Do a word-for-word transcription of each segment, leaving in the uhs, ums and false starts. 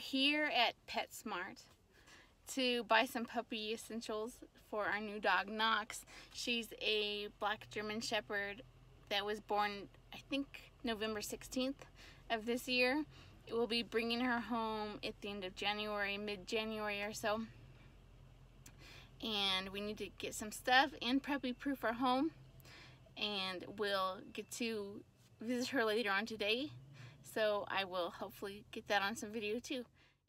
here at PetSmart to buy some puppy essentials for our new dog, Knox. She's a black German Shepherd that was born, I think, November sixteenth of this year. We'll be bringing her home at the end of January, mid-January or so. And we need to get some stuff and puppy-proof our home. And we'll get to visit her later on today. So I will hopefully get that on some video too.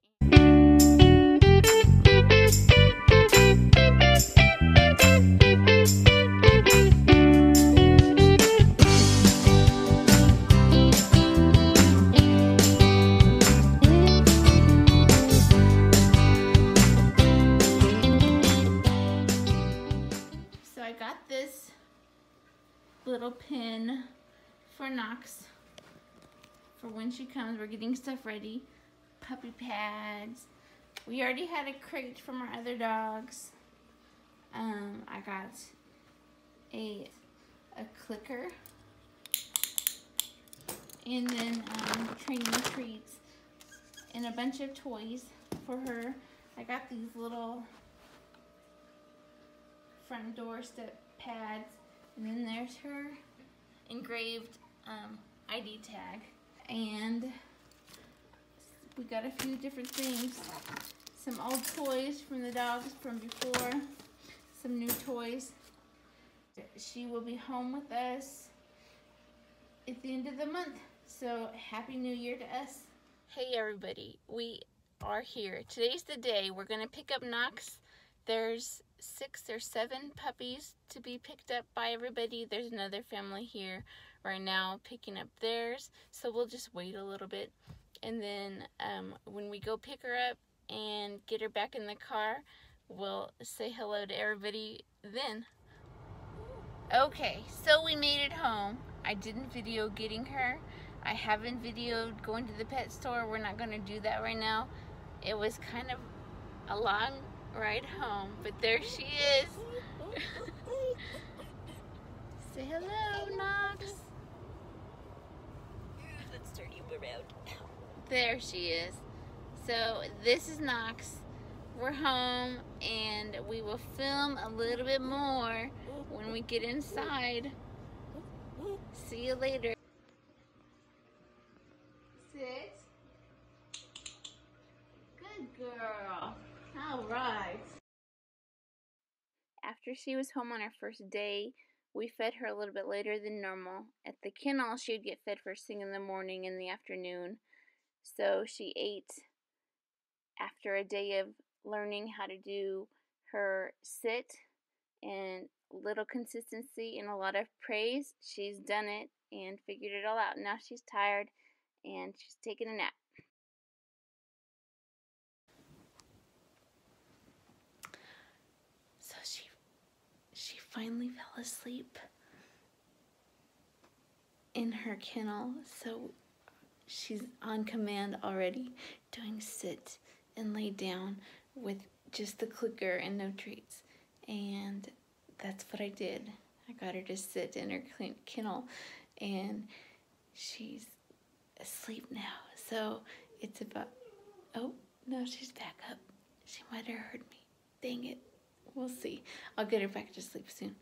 So I got this little pin for Knox for when she comes. We're getting stuff ready. Puppy pads. We already had a crate from our other dogs. Um, I got a a clicker, and then um, training treats, and a bunch of toys for her. I got these little front door step pads, and then there's her engraved um, I D tag. And we got a few different things. Some old toys from the dogs from before. Some new toys. She will be home with us at the end of the month. So Happy New Year to us. Hey everybody, we are here. Today's the day. We're gonna pick up Knox. There's six or seven puppies to be picked up by everybody. There's another family here right now picking up theirs, so we'll just wait a little bit, and then um, when we go pick her up and get her back in the car, we'll say hello to everybody then. Okay, so we made it home. I didn't video getting her. I haven't videoed going to the pet store. We're not going to do that right now. It was kind of a long ride home, but there she is. Say hello, Knox. Let's turn you around. There she is. So this is Knox. We're home, and we will film a little bit more when we get inside. See you later. Sit. Good girl. All right. After she was home on her first day, we fed her a little bit later than normal. At the kennel, she would get fed first thing in the morning and the afternoon. So she ate after a day of learning how to do her sit and little consistency and a lot of praise. She's done it and figured it all out. Now she's tired and she's taking a nap. So she she finally fell asleep in her kennel. So she's on command already, doing sit and lay down with just the clicker and no treats. And that's what I did. I got her to sit in her kennel, and she's asleep now. So it's about, oh, no, she's back up. She might have heard me. Dang it. We'll see. I'll get her back to sleep soon.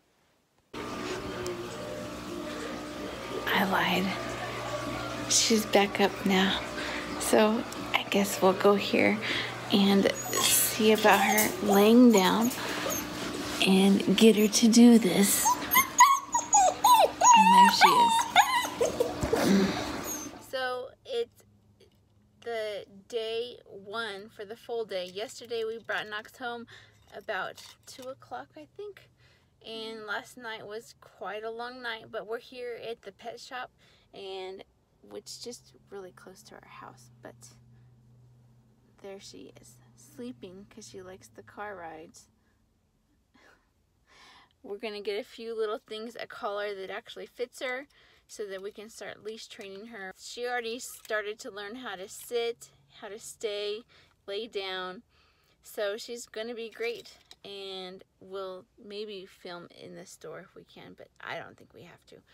I lied. She's back up now. So I guess we'll go here and see about her laying down and get her to do this. And there she is. So it's the day one for the full day. Yesterday we brought Knox home about two o'clock, I think. And last night was quite a long night, but we're here at the pet shop, and which just really close to our house. But there she is, sleeping because she likes the car rides. We're gonna get a few little things, a collar that actually fits her, so that we can start leash training her. She already started to learn how to sit, how to stay, lay down. So she's gonna be great, and we'll maybe film in the store if we can, but I don't think we have to.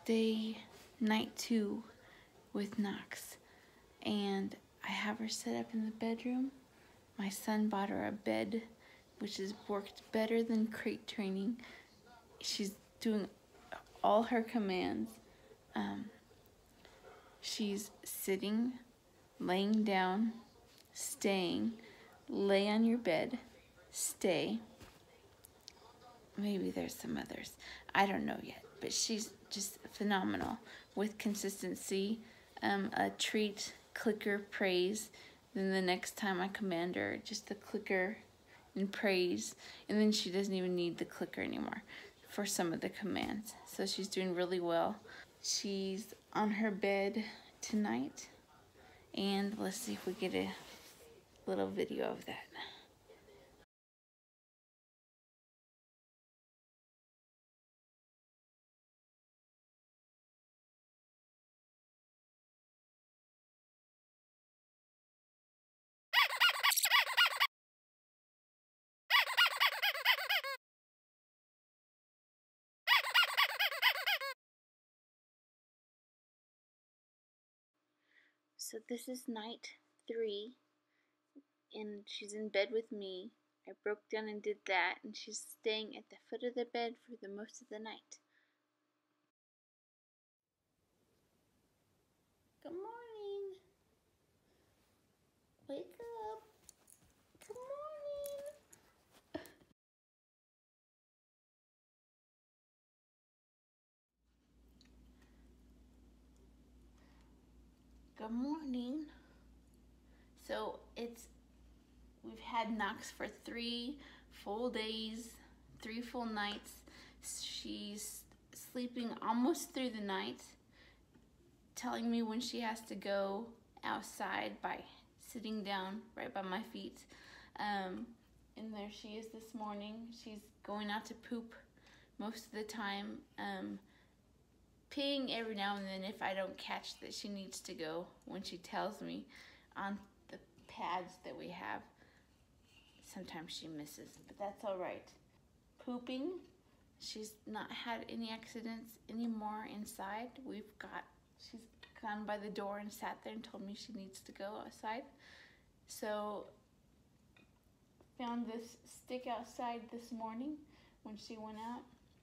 day, night two with Knox, and I have her set up in the bedroom. My son bought her a bed, which has worked better than crate training. She's doing all her commands. Um, she's sitting, laying down, staying, lay on your bed, stay. Maybe there's some others. I don't know yet, but she's just phenomenal with consistency. Um, a treat, clicker, praise. Then the next time I command her, just the clicker and praise. And then she doesn't even need the clicker anymore for some of the commands. So she's doing really well. She's on her bed tonight. And let's see if we get a little video of that. So this is night three, and she's in bed with me. I broke down and did that, and she's staying at the foot of the bed for the most of the night. Good morning. Wake up. Good morning. Good morning. So it's, we've had Knox for three full days, three full nights. She's sleeping almost through the night, telling me when she has to go outside by sitting down right by my feet. Um, and there she is this morning. She's going out to poop most of the time. Um, peeing every now and then if I don't catch that she needs to go when she tells me on the pads that we have. Sometimes she misses, but that's all right. Pooping, she's not had any accidents anymore inside. We've got, she's gone by the door and sat there and told me she needs to go outside. So, found this stick outside this morning when she went out.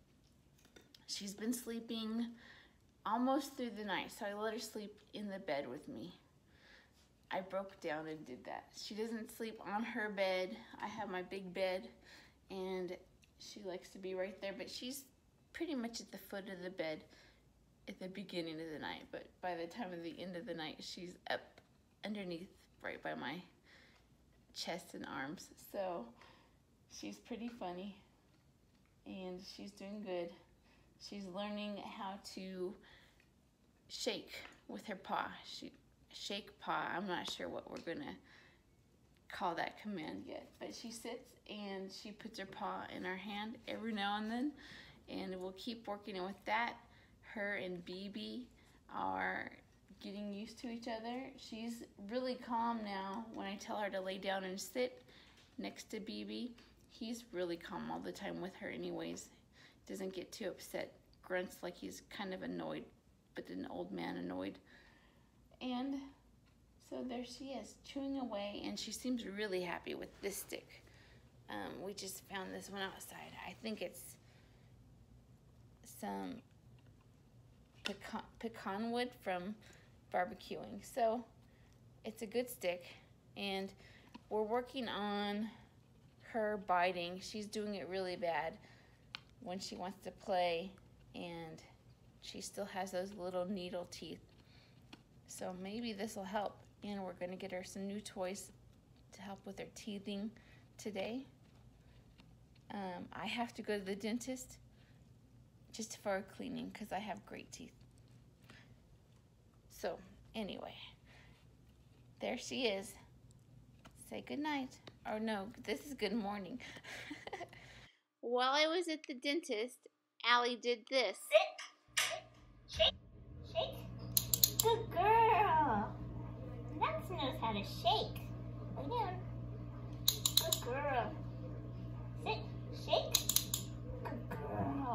She's been sleeping almost through the night, so I let her sleep in the bed with me. I broke down and did that. She doesn't sleep on her bed. I have my big bed, and she likes to be right there, but she's pretty much at the foot of the bed at the beginning of the night, but by the time of the end of the night, she's up underneath right by my chest and arms. So she's pretty funny, and she's doing good. She's learning how to shake with her paw. She shake paw. I'm not sure what we're gonna call that command yet, but she sits and she puts her paw in her hand every now and then, and we'll keep working with that. Her and B B are getting used to each other. She's really calm now when I tell her to lay down and sit next to B B. He's really calm all the time with her anyways. Doesn't get too upset, grunts like he's kind of annoyed, but an old man annoyed. And so there she is, chewing away, and she seems really happy with this stick. Um, we just found this one outside. I think it's some pecan, pecan wood from barbecuing. So it's a good stick, and we're working on her biting. She's doing it really bad when she wants to play, and she still has those little needle teeth. So maybe this will help, and we're gonna get her some new toys to help with her teething today. Um, I have to go to the dentist just for a cleaning because I have great teeth. So anyway, there she is. Say good night. Or no, this is good morning. While I was at the dentist, Allie did this. Sit, shake, shake. Good girl. Knox knows how to shake. Lay down. Good girl. Sit, shake. Good girl.